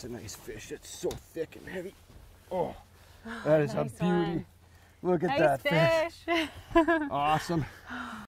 That's a nice fish. It's so thick and heavy. Oh, that is nice a beauty. one. Look at Nice that fish. fish. Awesome.